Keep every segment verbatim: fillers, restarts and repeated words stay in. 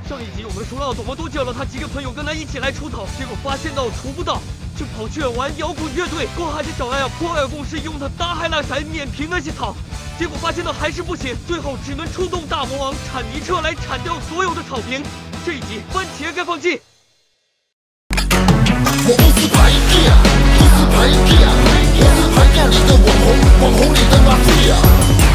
上一集我们说到，朵摩多叫了他几个朋友跟他一起来除草，结果发现到除不到，就跑去玩摇滚乐队，过还是找来了破坏公司用他大海拉伞碾平那些草，结果发现到还是不行，最后只能出动大魔王铲泥车来铲掉所有的草坪。这一集番茄开放器。 我不是牌弟啊，不是牌弟啊，我是牌店里的网红，网红里的马屁啊。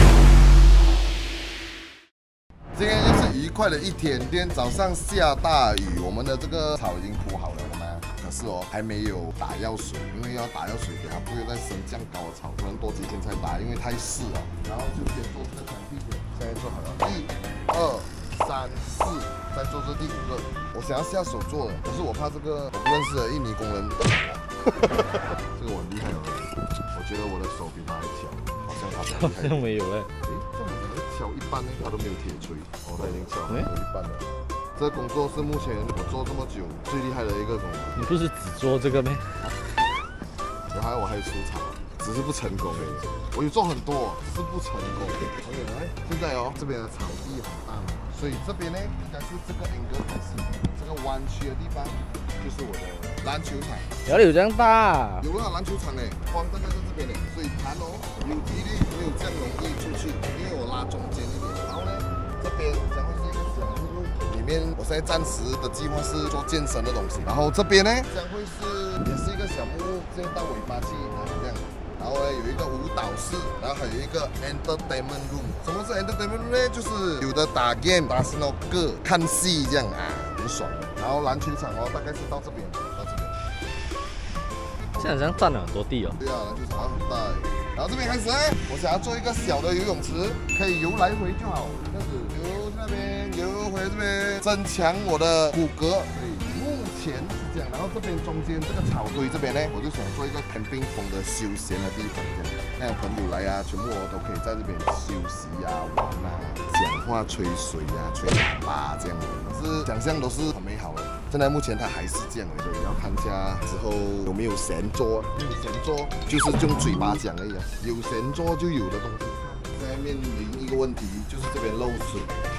今天又是愉快的一天，今天早上下大雨，我们的这个草已经铺好了嘛，可是哦还没有打药水，因为要打药水给它不会再生这样高的草，可能多几天才打，因为太湿了。然后就先做这个墙壁先，现在做好了，一、二、三、四，再做这第五个。我想要下手做的，可是我怕这个我不认识的印尼工人，这个我很厉害了，我觉得我的手比他还小，好像他好像没有哎。 敲一半呢，他都没有铁锤，哦，他已经敲有一半了。这个工作是目前我做这么久最厉害的一个工作。 你不是只做这个咩？ 我还我还有出草，只是不成功而已。我有做很多，只是不成功。OK， 来，现在哦，这边的草地很大，所以这边呢应该是这个 angle 开始，这个弯曲的地方就是我的篮球场。 哪里有这样大？ 有了篮球场呢，框大概在这边呢，所以盘哦有几率没有这样容易出去，因为我拉中间一点。然后呢，这边将会是一个小木屋，里面我现在暂时的计划是做健身的东西。然后这边呢将会是也是一个小木屋，这样到尾巴去啊这样。然后呢有一个舞蹈室，然后还有一个 entertainment room。什么是 entertainment room 呢？就是有的打 game、打 snooker、看戏这样啊，很爽。然后篮球场哦，大概是到这边，到这边。 现在好像占了很多地哦。 对啊，篮球场很大。然后这边开始呢，我想要做一个小的游泳池，可以游来回就好，这样子游那边，游回这边，增强我的骨骼。对，目前是这样。然后这边中间这个草堆这边呢，我就想做一个 camping 风的休闲的地方，这样，那有朋友来啊，全部我都可以在这边休息啊、玩啊、讲话、吹水啊、吹喇叭这样的。可是想象都是很美好的。 现在目前它还是这样而已，要看一下之后有没有神桌，没有神桌就是用嘴巴讲而已啊，有神桌就有的东西。现在面临一个问题，就是这边漏水，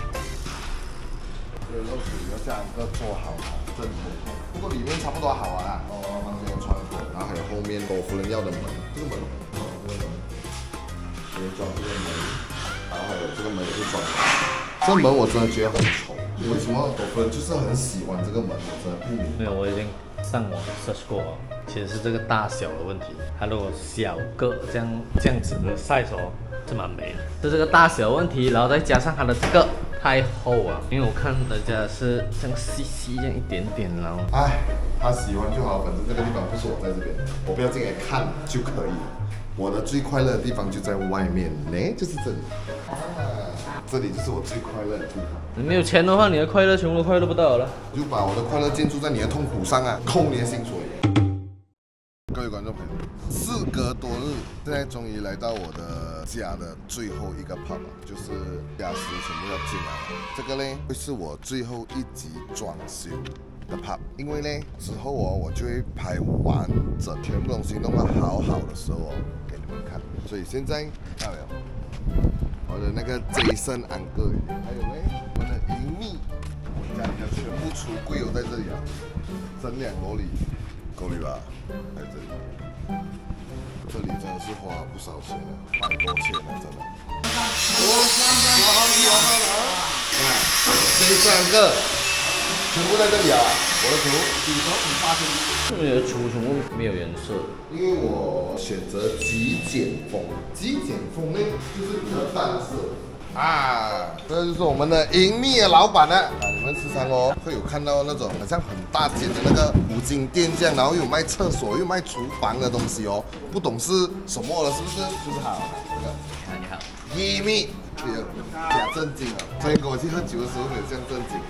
这边漏水要下一个做好正头痛，不过里面差不多好啊，哦，旁边有窗口，然后还有后面golf人要的门，这个门，哦，这个门，这边装这个门，然后还有这个门也是装，这门我真的觉得很丑。 为什么狗粉就是很喜欢这个门？我真的不明白。 没有，我已经上网 search 过了，其实是这个大小的问题。它如果小个这样这样子的 size 哦，是蛮美的。是这个大小问题，然后再加上它的这个太厚啊，因为我看人家是像细细这样一点点，然后。 哎，他喜欢就好，反正这个地方不是我在这边，我不要进来看就可以了。我的最快乐的地方就在外面呢，就是这里。啊，这里就是我最快乐的地方。 你没有钱的话，你的快乐全部都快乐不到了。 就把我的快乐建筑在你的痛苦上啊，扣你的薪水。各位观众朋友，事隔多日，现在终于来到我的家的最后一个 pub， 就是家私全部要进来了。这个呢，会是我最后一集装修的 pub， 因为呢之后哦，我就会拍完整，全部东西弄得好好的时候哦，给你们看。所以现在看到没有？ 我的那个 Jason Uncle， 还有呢，我的银蜜，我家里的全部橱柜都在这里啊，整两罗里，够力吧？在这里，这里真的是花了不少钱了，百多钱了，真的。我好喜欢啊！Jason Uncle，全部在这里啊，我的图底头很八千。 你的图全部没有颜色， 因为我选择极简风，极简风呢就是比较淡色啊。这就是我们的银蜜的老板呢。啊，你们时常哦会有看到那种好像很大间的那个五金店这样，然后有卖厕所又卖厨房的东西哦，不懂是什么了，是不是？就是好这个。 你好， 银蜜，哎呦，假正经啊！昨天跟我去喝酒的时候没有这样正经。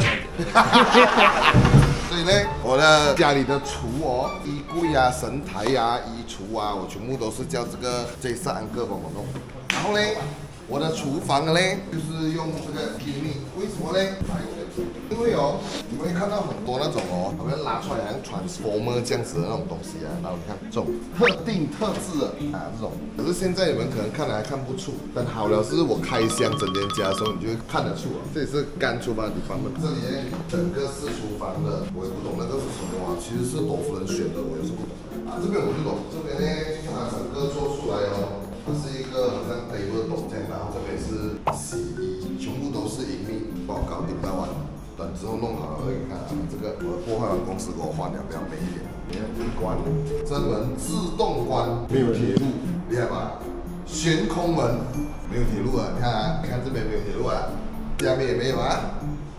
所以呢，我的家里的厨哦，衣柜啊、神台啊、衣橱啊，我全部都是叫这个Jason Uncle帮我弄。然后呢，我的厨房呢，就是用这个银蜜，为什么呢？因为哦， 哦，你们会看到很多那种哦，他们拉出来好像 transformer 这样子的那种东西啊，然后你看这种特定特制的啊这种，可是现在你们可能看来看不出，但好了是我开箱整间家的时候，你就会看得出啊，这里是干厨房的地方嘛，这里整个是厨房的，我也不懂那个是什么啊，其实是多夫人选的，我也是不懂啊，这边我就懂，这边呢就是它整个做出来哦。它是一个好像 table 斗这样，然后这边是洗衣，全部都是银密，帮我搞定到完，等之后弄好了，你看啊，这个我的破坏完公司给我换了，比较美一点。你看一关，这门自动关，没有铁路，厉害吧？悬空门没有铁路啊，你看啊，你看这边没有铁路啊，下面也没有啊。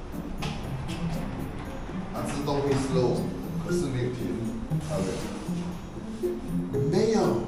它自动会slow，可是没有铁路，看到没有？没有。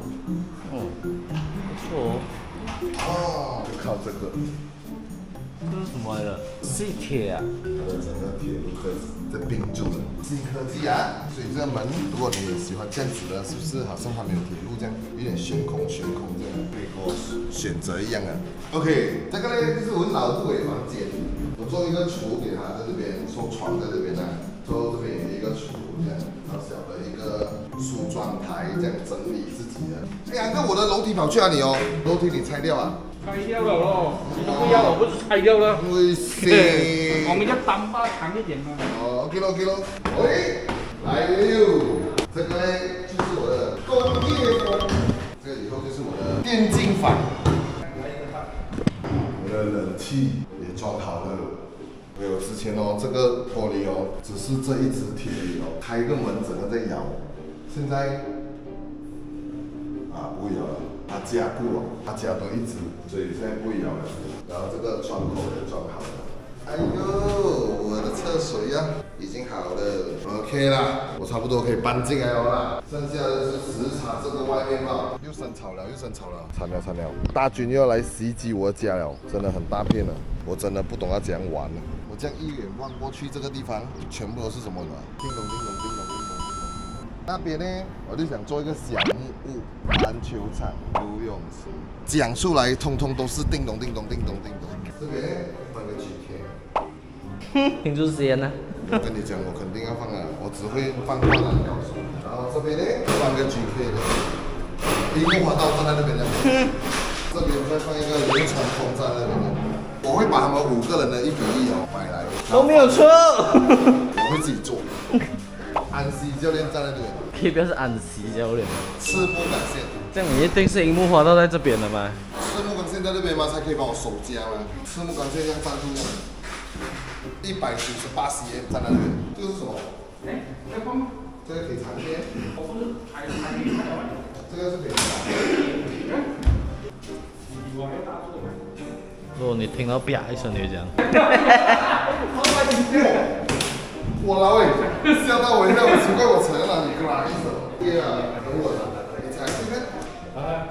哦， 哦，就靠这个。 这是什么来的？细铁啊！ 它的整个铁路科在并住的新科技啊，所以这个门，如果你喜欢这样子的，是不是好像它没有铁路这样，有点悬空悬空这样，可以跟我选择一样啊。OK， 这个呢就是我老部委房间，我做一个厨给他在这边，说床在这边啊，之后这边有一个厨这样，然后小的一个梳妆台这样整理自己的。哎呀，那我的楼梯跑去哪里哦？楼梯你拆掉啊？ 拆掉了咯，你都不要，我不是拆掉了。 危险！ 我们要单把长一点嘛。 哦 ，OK 咯 ，OK 咯。喂，来了哟！这个呢就是我的工业风，这个以后就是我的电竞房。我的冷气也装好了。我有之前哦，这个玻璃哦，只是这一只铁而已哦，开个门整个在摇。现在啊不摇了，它加固哦，它加多一只，所以现在不摇了。然后这个窗口也装好了。哎呦，我的厕水呀、啊，已经好了 ，OK 啦，我差不多可以搬进来了啦。剩下的是只擦这个外面吧。又生草了，又生草了，惨了惨了！大军又要来袭击我的家了，真的很大片了，我真的不懂要怎样玩了。我这样一眼望过去，这个地方全部都是什么呢？叮咚叮咚叮咚叮咚叮咚。那边呢，我就想做一个小木屋，篮球场、游泳池，讲出来通通都是叮咚叮咚叮咚叮咚。这边呢，放个 G K。 哼，挺住时间呢。 我跟你讲，我肯定要放啊，我只会放灌篮高手。然后这边呢，放个 G K 的，樱木花道站在那边的。这边再放一个流川枫站在那边的。我会把他们五个人的一比一哦买来。 都没有错。 我会自己做。安西教练站在这边。 可以不要是安西教练吗？ 赤木刚宪。 这样你一定是樱木花道在这边的吗？ 赤木刚宪在这边吗？才可以帮我守家吗？赤木刚宪这样站住这样。一百九十八 cm 站在那边，这个是什么？ 哎，在放吗？ 这个可以长片。 我不是还还没看完。 这个是可以长片。 我还要打住吗？ 如果你听到啪一声，你会这样。 我老哎，吓到我一下，我奇怪我踩到哪里，啦一声。对啊，等我了，你踩这边。啊。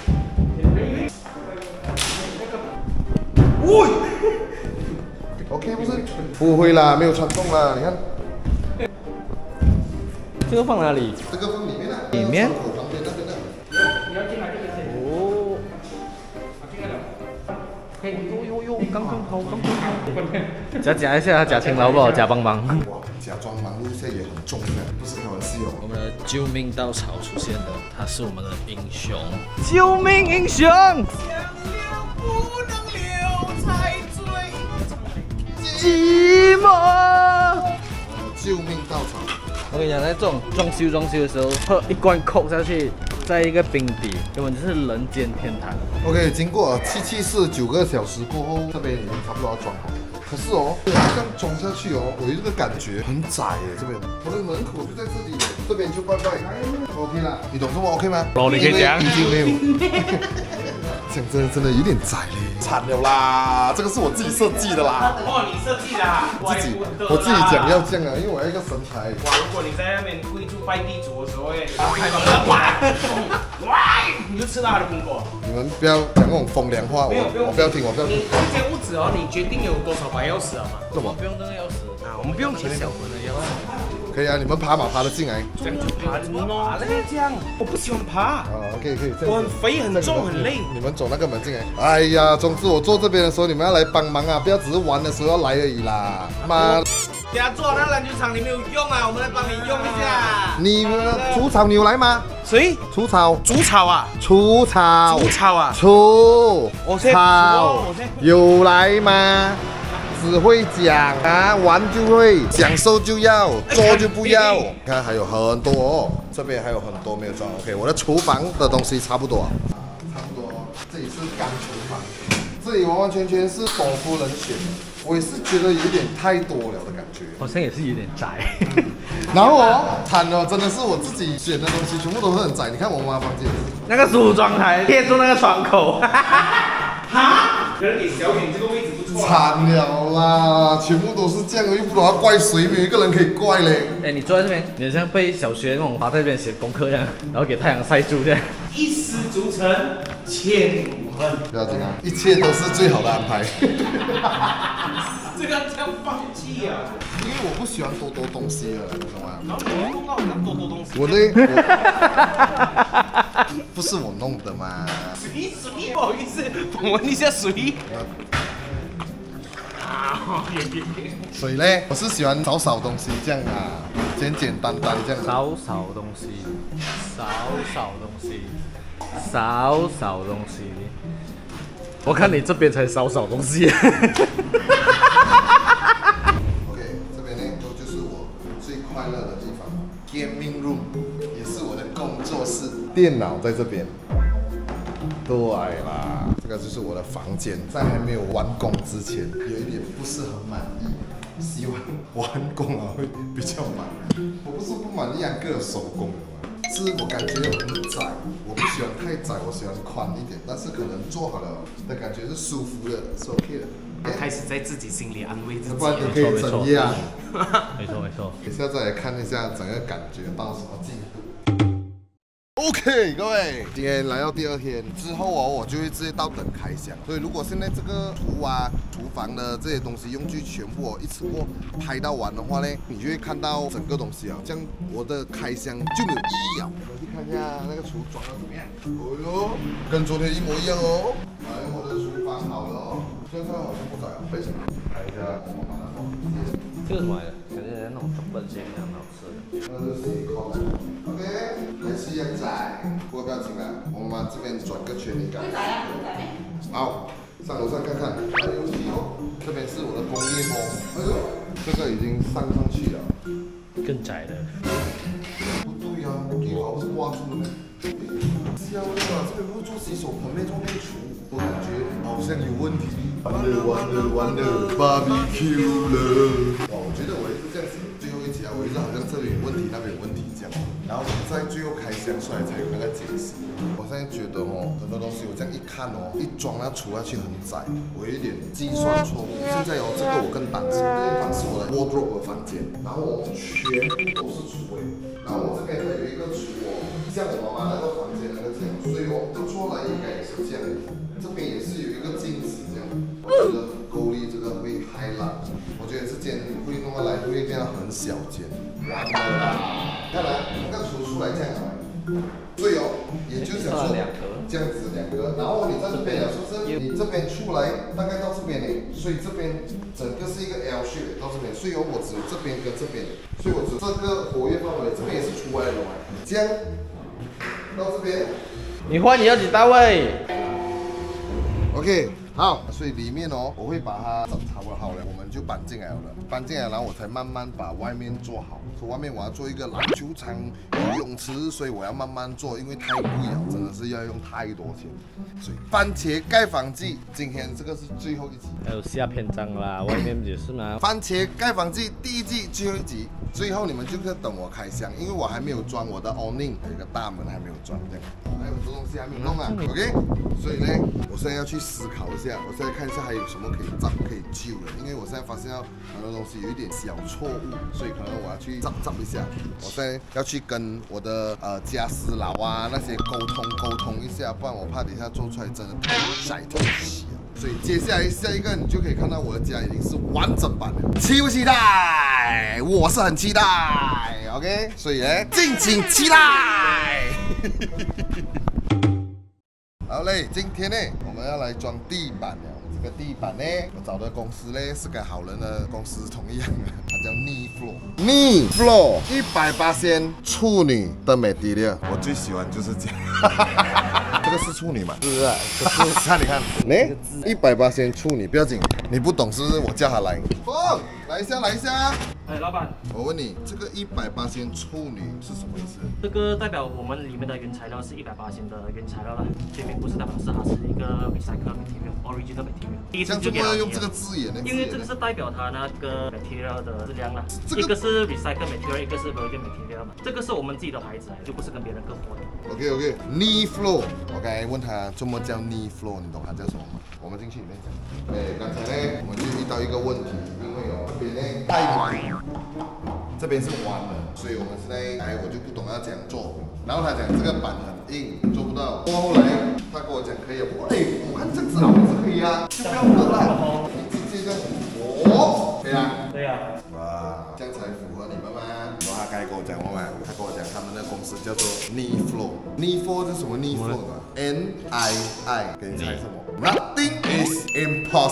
喂。OK 不是？不会啦，没有穿洞啦，你看。 这个放哪里？ 这个放里面啊。 里面？ 旁边那边的。 你要进来这边先。 哦。 进来了。 嘿，呦呦呦，刚刚好，刚刚好。假假一下，假勤劳不好，假帮忙。 哇，假装忙碌一下也很重的，不是开玩笑。 我们的救命稻草出现了，他是我们的英雄。救命英雄！寂寞。 救命稻草。 我跟你讲，在这种装修装修的时候，喝一罐扣下去，在一个冰底，根本就是人间天堂。 OK， 经过七七四九个小时过后，这边已经差不多要装好。可是哦，这样装下去哦，我有这个感觉很窄耶，这边我的门口就在这里，这边就怪怪。OK 啦，你懂这么 OK 吗？ 老，你可以讲， 已经没有。这样真的真的有点窄嘞，惨了啦！这个是我自己设计的啦。 哦，你设计的啊？ 自己，我自己讲要这样啊，因为我要一个身材。 哇，如果你在那边跪住拜地主的时候，哎，开门了，哇，哇，你就吃到他的苹果。 你们不要讲那种风凉话，我我不要听，我不要听。 你这间屋子哦，你决定有多少把钥匙了吗？ 什么？ 不用这个钥匙啊，我们不用请小魂的钥匙。 可以啊，你们爬嘛爬得进来。 这样就爬怎么爬嘞？这样，我不喜欢爬。 啊，可以可以。 我很肥很重很累。 你们走那个门进来。哎呀，总之我坐这边的时候，你们要来帮忙啊，不要只是玩的时候要来而已啦。妈。 等下做那篮球场你没有用啊，我们来帮你用一下。 你们除草你有来吗？ 谁？ 除草， 煮草啊？ 除草， 煮草啊？ 除我先草我先有来吗？只会讲啊，玩就会，享受就要，做就不要。你看还有很多哦，这边还有很多没有装。OK， 我的厨房的东西差不多啊，差不多。这里是干厨房，这里完完全全是董夫人选的，我也是觉得有点太多了的感觉。 好像也是有点窄。 然后哦，惨了，真的是我自己选的东西全部都是很窄。你看我妈房间， 那个梳妆台贴住那个窗口。 哈？可能给小品这个位置不错。 惨了啦，全部都是这样，又不知道要怪谁，没有一个人可以怪嘞。 哎，你坐在这边，你像被小学那种趴在这边写功课一样，然后给太阳晒住这样。 一失足成千古恨。 不要紧啊，一切都是最好的安排。 这个叫放弃啊！ 因为我不喜欢多多东西的，你懂吗？ 然后我弄到很多多东西。 我呢，我不是我弄的嘛。 水水，不好意思，我闻一下水。啊，别别别！ 水呢，我是喜欢少少东西这样啊，简简单单这样。 少少东西，少少东西，少少东西。我看你这边才少少东西。 OK， 这边呢，就是我最快乐的地方 ，gaming room， 也是我的工作室，电脑在这边。对啦，这个就是我的房间，在还没有完工之前，有一点不是很满意，希望完工了会比较满意。我不是不满意安哥的手工的嘛，是我感觉很窄，我不喜欢太窄，我喜欢宽一点，但是可能做好了的感觉是舒服的，是 OK 的。 开始在自己心里安慰自己。 不然你可以怎样？ 没错没错。 等下再来看一下整个感觉到什么进度。OK， 各位，今天来到第二天之后哦，我就会直接到等开箱。所以如果现在这个厨啊、厨房的这些东西用具全部哦一次过拍到完的话呢，你就会看到整个东西啊，这样我的开箱就没有意义了。去看一下那个厨装的怎么样？哦哟，跟昨天一模一样哦。来，我的厨房好了哦，现在好像不窄啊，为什么？看一下我妈妈的房间。 这个什么来的？感觉那种中本煎一样好吃的。 那是谁烤的 ？OK， 还是一样窄，不过不要紧了，我们把这边转个圈，你看。好，上楼上看看，还有戏哦。这边是我的工业风，哎呦，这个已经上上去了。 更窄的。 不对啊，给我是挂住的吗？是啊，这边不是做洗手盆，没做内厨，我感觉好像有问题。完了完了完了 ，barbecue 了。哇，我觉得我也是这样子，最后一集啊，我一直好像这边有问题，那边有问题这样，然后在最后开箱出来才有那个解释。我现在觉得哦，很多东西我这样一看哦，一装它出下去很窄，我有一点计算错误。现在哦，这个我更担心，这地方是我的 wardrobe 的房间，然后我全部都是橱柜，然后我这边呢有一个橱哦，像我妈妈那个房间那个这样，所以我做出来应该也是这样，这边也是有一个镜子这样，我觉得很够力，这个会太烂，我觉得这间会弄过来会变得很小间，完了啦，看来那个橱出来这样来。对哦，也就是想说这样子两个，然后你在这边啊，说是你这边出来大概到这边呢，所以这边整个是一个 L shape 到这边，所以哦我只有这边跟这边，所以我只这个活跃范围这边也是出来的嘛，这样到这边。 你花你要几大位 ？OK， 好，所以里面哦，我会把它整差不多好了，我们就搬进来了，搬进来，然后我才慢慢把外面做好。所以外面我要做一个篮球场、游泳池，所以我要慢慢做，因为太贵了，真的是要用太多钱。所以番茄盖房记，今天这个是最后一集， 还有下篇章啦，外面也是嘛。 番茄盖房记第一季最后一集，最后你们就是等我开箱，因为我还没有装我的 awning， 有一个大门还没有装，这样还有很多东西还没有弄啊。OK， 所以呢，我现在要去思考一下，我现在看一下还有什么可以找、可以救的，因为我现在发现到很多东西有一点小错误，所以可能我要去找找一下。我现在要去跟我的呃家私佬啊那些沟通沟通一下，不然我怕等一下做出来真的太窄太细了。所以接下来下一个你就可以看到我的家已经是完整版了，期不期待？我是很期待 ，OK， 所以呢，敬请期待。好嘞，今天呢，我们要来装地板了。这个地板呢，我找的公司呢是跟好人的公司同一样的，它叫逆 flow， 逆 flow 一百八仙处女的 material， 我最喜欢就是这样。这个是处女嘛？ 是啊，可是看你看，来一百八仙处女，不要紧，你不懂是不是？我叫他来。哦，来一下，来一下。 哎，老板， 我问你，这个一百八仙处女是什么意思？ 这个代表我们里面的原材料是一百八十的原材料了，所以并不是代表是它是一个 recycle material original material。第一像怎次就给它么用这个字眼呢？ 因为这个是代表它那个 material 的质量啦， 这个一个是 recycle material， 一个是 virgin material 嘛，这个是我们自己的牌子，就不是跟别人割货的。 OK OK， knee flow， 我刚才问他怎么叫 knee flow， 你懂它叫什么吗？我们进去里面讲。哎，刚才呢，我们就遇到一个问题，因为哦这边呢带的这边是弯的，所以我们现在哎我就不懂要怎样做。然后他讲这个板很硬，做不到。过后来他跟我讲可以，我哎我看这样子好像是可以啊，就不要割了，你直接这样哦，可以啊。 对呀、 哇，这样才符合你们吗？然后他刚才跟我讲嘛，他跟我讲他们的公司叫做 knee flow，knee flow 是什么 knee flow 的 ？N I I， 给你猜什么 ？Nothing is impossible 。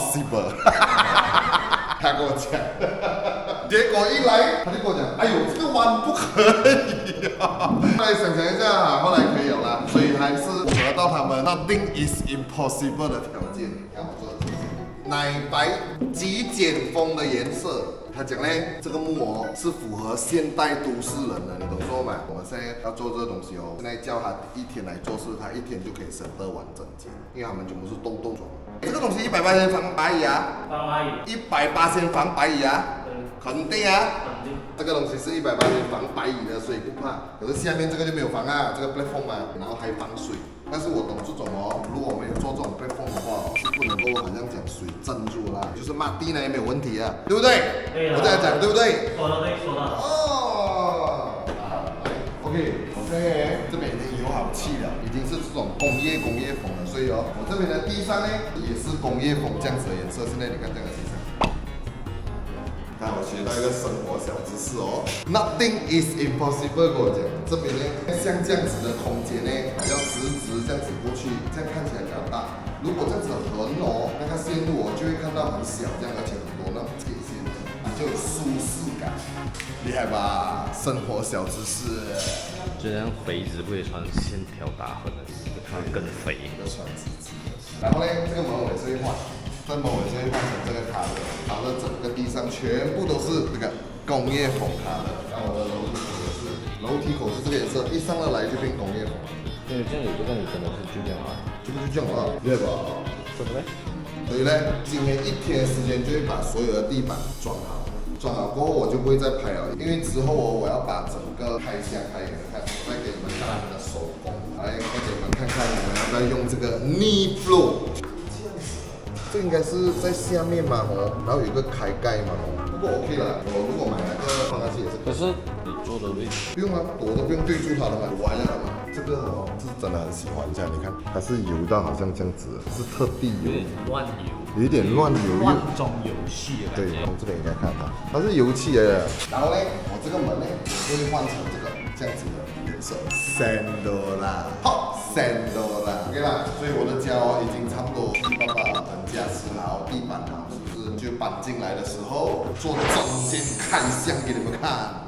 他跟我讲，结果一来他就跟我讲，哎呦，这个弯不可以啊！后来想想一下哈，后来可以了啦，所以还是得到他们 nothing is impossible 的条件。看我做的这些，奶白极简风的颜色。他讲嘞，这个木偶是符合现代都市人的，你懂说吗？我们现在要做这个东西哦，现在叫他一天来做事，他一天就可以省得完整件，因为他们全部是洞洞装。这个东西一百八千防白蚁啊， 帮蚂蚁， 一百八千防白蚁啊，肯定啊。 肯定。 这个东西是一百八千防白蚁的，所以不怕。可是下面这个就没有防啊，这个 platform 嘛，然后还防水。但是我懂这种哦，如果我们有做这种 platform 的话，是不能够好像讲水镇住啦，就是抹地呢也没有问题啊，对不对？ 对啊。 我这样讲对不对？ 说的对，说的。 哦，来 ，OK， OK， 这边已经有好气了，已经是这种工业工业风了，所以哦，我这边的地上呢也是工业风这样子的颜色。现在你看这样的地上。看，我学到一个生活小知识哦 ，Nothing is impossible。跟我讲，这边呢，像这样子的空间呢，要直直这样子过去，这样看起来比较大。如果这样子横哦，那个线路哦，就会看到很小，这样而且很多那种铁线，你就有舒适感，厉害吧？生活小知识。 就像肥子不可以穿线条打横的，穿更肥。 要穿直直的。然后呢，这个门我也是会换。这门我就会换成这个卡的，它的整个地上全部都是这个工业风卡的。然后我的楼梯口也是，楼梯口是这个颜色，一上到来就变工业风。 因为这样有个你真的是就这样啊， 这个就这样啊，对吧？ 真的嘞？ 所以呢，今天一天时间就会把所有的地板装好，装好过后我就不会再拍了，因为之后我我要把整个开箱拍给你们看，我再给你们看我们的手工，来再给你们看看我们要不要用这个 knee flow。这应该是在下面嘛哦，然后有一个开盖嘛哦，不过 OK 了，我如果买那个放下去也是。 可是你做的位置不用啊，我都不用对住它的嘛，完了嘛。这个哦是真的很喜欢这样，你看它是油到好像这样子，是特地油， 乱油， 有一点乱油又。 乱中有序的对， 感觉。 从这边应该看到，它是油漆来的。然后呢，我这个门呢，我会换成这个这样子的颜色 ，sandal 啦，好 sandal 啦 ，OK 啦。所以我的家哦已经差不多，爸爸等家吃好，地板好，是不是？就搬进来的时候做整间开箱给你们看。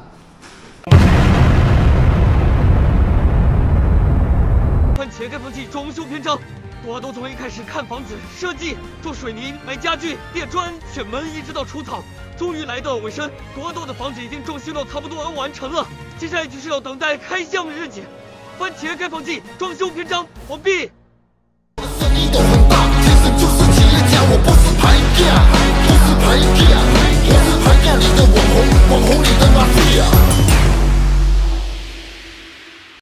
番茄开放器装修篇章，多都从一开始看房子、设计、做水泥、买家具、垫砖、选门，一直到出草，终于来到尾声。多多的房子已经装修到差不多要完成了，接下来就是要等待开箱日期。番茄开放器装修篇章完毕。 生意都很大，天生就是企业家，我不是牌价，不是牌价，我是牌价里的网红，网红。